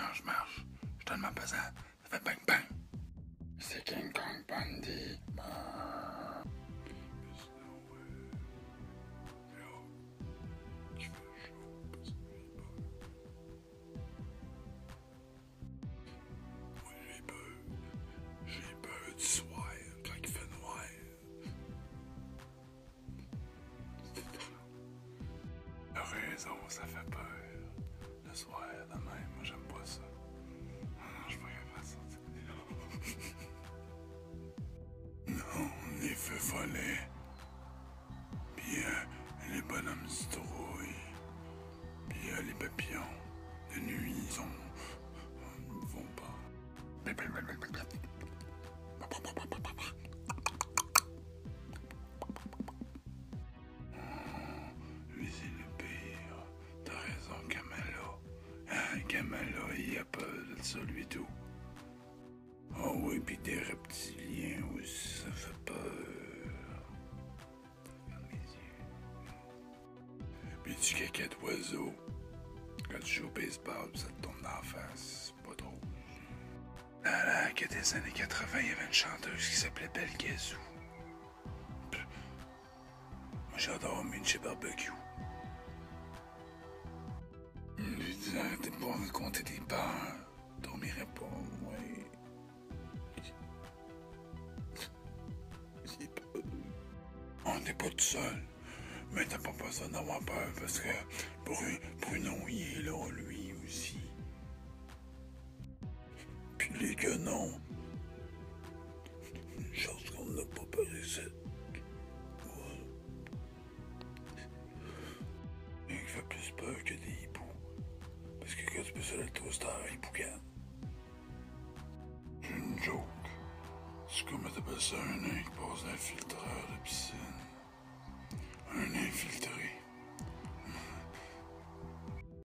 je marche. Je suis tellement pesant. Ça fait bang bang. C'est King Kong Bundy. J'ai peur du soir quand il fait noir. T'as raison, ça fait peur. Le soir, de même, moi j'aime pas ça. Non, je suis pas capable de sortir. Non, les feux follets. Puis les bonhommes citrouilles. Puis les papillons. De nuit, ils vont pas. Lui, c'est le pire. T'as raison, Kamala. Kamala, il a peur de ça, lui, tout. Oh oui, pis des reptiliens aussi, ça fait peur. Regarde mes yeux. Pis du caca d'oiseau. Quand tu joues au baseball, ça te tombe dans la face. C'est pas drôle. Là, que des années 80, il y avait une chanteuse qui s'appelait Belle Gazou. Moi, j'adore Minch Barbecue. Lui disait, arrêtez de pas me raconter des peurs. Dormirais pas, moi. J'ai peur. On n'est pas tout seul. Mais t'as pas besoin d'avoir peur parce que Bruno, il est là, lui aussi. Puis les gars, non. Une chance qu'on n'a pas peur ici. Ouais. Mais il fait plus peur que des hiboux. Parce que quand tu peux sur le toaster, il boucane. C'est une joke. C'est comme t'appelles ça un nain qui passe d'un filtreur de piscine.